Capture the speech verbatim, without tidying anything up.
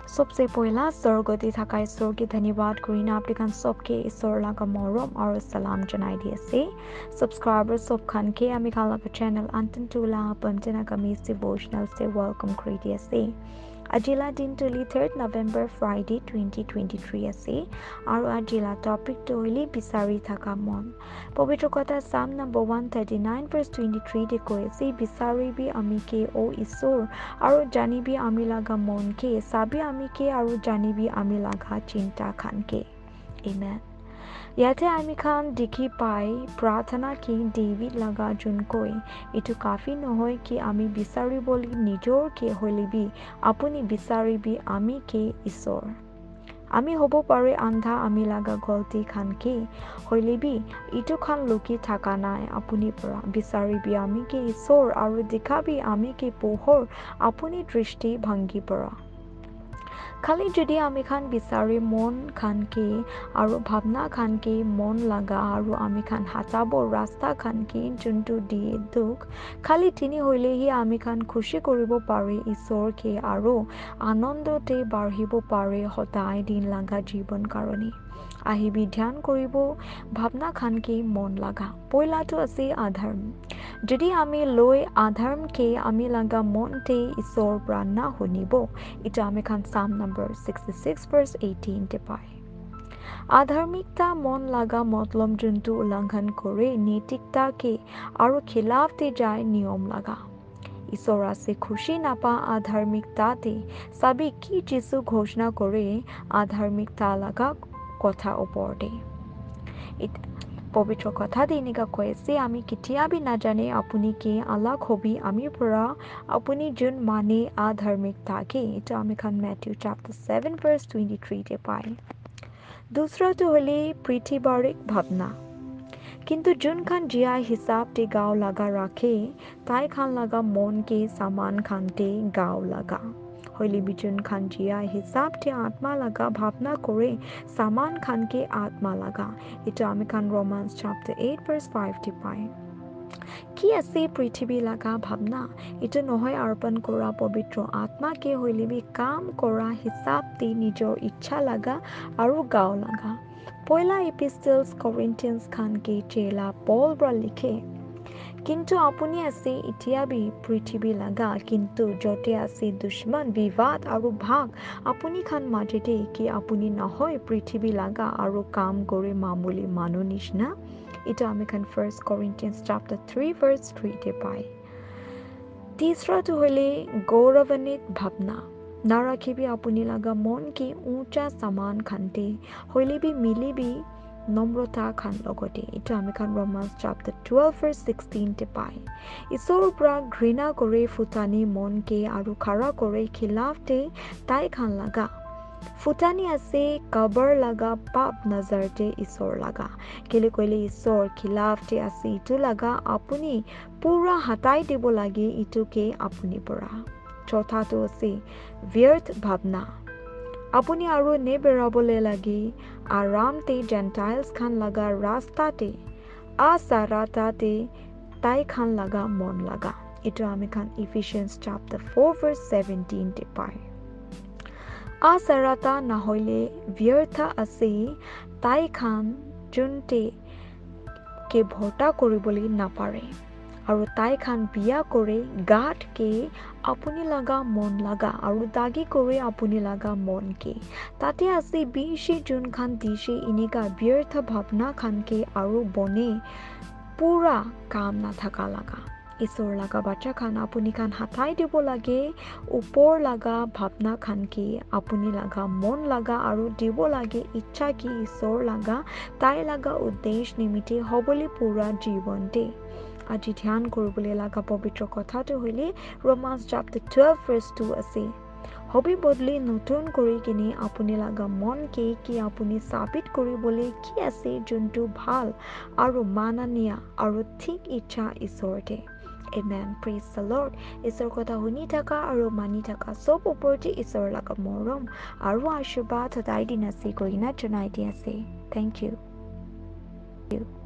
सबसे पहिला स्वर्गती थाका ईश्वरকে धन्यवाद करिन आपलिखान सबके ईश्वर लागा मरम और सलाम जनाइ दिएसे सब्सक्राइबर सब खानके आमी खालाका channel Antantulla Appam Nagamese devotional से वेलकम करि दिएसे আজিলা দিনটোলি third November Friday twenty twenty-three আছে আৰু আজিলা টপিকটো হলি বিচাৰি থাকা মন পবিত্ৰ কথা সাম number one thirty-nine verse twenty-three তে কৈছে বিচাৰিবি আমি কে ও ঈশ্বৰ আৰু জানিবি আমি লাগা মন কে চাবি আমি কে আৰু জানিবি আমি লাগা চিন্তা খানকে আমেন ইয়াতে আমি খান দেখি পাই প্ৰাৰ্থনা কি ডেভিড লাগা জুনকৈ এটো কাফি নহয় কি আমি বিচাৰিবলি নিজৰ কে হলিবি আপুনি বিচাৰিবি আমি কে ঈশ্বৰ আমি হ'ব পাৰে আন্ধা আমি লাগা গলতি খানকে হলিবি ইটো খান লুকি থাকা নাই আপুনি পৰা বিচাৰিবি আমি কে ঈশ্বৰ আৰু দেখাবি আমি কে পোহৰ আপুনি দৃষ্টি ভাঙি পৰা খালি যদি আমি খান বিচাৰি মন খানকে আৰু ভাৱনা খানকে মন লাগা আৰু আমি খান হাতাব ৰাস্তা খানকে যোনটো দিয়ে দুখ খালি তিনি হইলেহি আমি খান খুশি কৰিব পাৰি ঈশ্বৰকে আৰু আনন্দতে বাঢ়িব পাৰে সদায় দিন লাগা জীৱন কাৰণে আহিবি ধ্যান কৰিব ভাৱনা খানকে মন লাগা পইলাটো আছে আধৰ্ম যদি আমি লৈ আধৰ্মকে আমি লাগা মনতে ঈশ্বৰ প্ৰাণা শুনিব এটা আমি খান psalm number sixty-six verse eighteen তে পাই আধৰ্মিকতা মন লাগা মতলব যোনটো উল্লংঘন কৰে নীতিকতাকে আৰু খিলাফতে যায় নিয়ম লাগা ঈশ্বৰ আছে খুশি নাপা আধৰ্মিকতাতে চাবি কি যিছু ঘোষণা কৰে আধৰ্মিকতা লাগা কথা ওপৰতে পবিত্ৰ কথা এনেকা কৈছে আমি কেতিয়াবি নাজানে আপুনি কি আলাক হবি আমি পৰা আপুনি যোন মানে আধৰ্মিকতাকে এটা আমি খান Matthew chapter seven verse twenty-three তে পাই দুসৰাটো হলি পৃথিৱীৰিক ভাৱনা কিন্তু যোন খান জিয়া হিচাপ তে গাও লাগা ৰাখে তাই খান লাগা মন কে সামান খানতে গাও লাগা হইলি বিজুন খান জিয়া হিসাব তে আত্মা লাগা ভাৱনা কৰে সামান খানকে আত্মা লাগা এটা আমি খান Romans chapter eight verse five তে পাই কি আছে পৃথিৱী লাগা ভাৱনা এটা নহয় অৰ্পণ কৰা পবিত্ৰ আত্মাকে হইলিবি কাম কৰা হিচাপ তে নিজৰ ইচ্ছা লাগা আৰু গাও লাগা পয়লা এপিষ্টলস Corinthians খানকে চেলা পল ব্ৰা লিখে কিন্তু আপুনি আছে ইতিয়াবি পৃথিৱী লাগা কিন্তু যতে আছে দুশ্মন বিবাদ আৰু ভাগ আপুনি খান মাজেতে কি আপুনি নহয় পৃথিৱী লাগা আৰু কাম কৰে মামুলি মানুহ নিচিনা এটা আমি খান first Corinthians chapter three verse three তে পাই তিসৰাটো হলে গৌৰৱান্বিত ভাৱনা নাৰাখিবি আপুনি লাগা মন কি উঁচা সামান খানতে হইলিবি মিলিবি নম্ৰতা খান লগতে এটা আমি খান Romans chapter twelve verse sixteen তে পাই ঈশ্বৰৰ পৰা ঘৃণা কৰে ফুটানি মনকে আৰু খাৰা কৰে খিলাফতে তাই খান লাগা ফুটানি আছে কবৰ লাগা পাপ নজৰতে ঈশ্বৰ লাগা কেলে কইলে ঈশ্বৰ খিলাফতে আছে ইটো লাগা আপুনি পুৰা হাতাই দিব লাগে ইটোকে আপুনি পৰা চৌথাটো আছে ব্যৰ্থ ভাৱনা আপুনি আৰু নেবেৰাবলে লাগে আৰামতে জেন্টাইলস খান লাগা ৰাস্তাতে আসাৰাতাতে তাই খান লাগা মন লাগা এটা আমি খান Ephesians chapter four verse seventeen তে পাই আসাৰাতা নহলে ব্যৰ্থ আছে তাই খান যোনতে কে ভটা কৰিবলৈ নাপাৰে আৰু তাই খান বিয়া কৰে গাঠকে আপুনি লাগা মন লাগা আৰু দাগি কৰে আপুনি লাগা মন কে তাতে আছে বিশি যোন খান দিছে এনেকা ব্যৰ্থ ভাৱনা খানকে আৰু বনে পুৰা কাম না থাকা লাগা ঈশ্বৰ লাগা বাচ্চা খান আপুনি খান হাতাই দিব লাগে ওপৰ লাগা ভাৱনা খানকে আপুনি লাগা মন লাগা আৰু দিব লাগে ইচ্ছা কি ঈশ্বৰ লাগা তাই লাগা উদ্দেশ্য নিমিত্তে হবলি পুৰা জীৱনতে আজি ধ্যান কৰিবলৈ লাগা পবিত্ৰ কথাটো হইলে Romans chapter twelve verse two আছে হবি বদলি নতুন কৰি কিনে আপুনি লাগা মন কে কি আপুনি সাবিত কৰিবলৈ কি আছে যোনটো ভাল আৰু মাননীয় আৰু ঠিক ইচ্ছা ঈশ্বৰতে Amen. Praise the Lord. ঈশ্বৰ কথা শুনি থাকা আৰু মানি থাকা সব ওপৰতে ঈশ্বৰ লাগা মৰম আৰু আশীৰ্বাদ সদায় দিন আছে কৰিনা জনাই দি আছে Thank you. Thank you.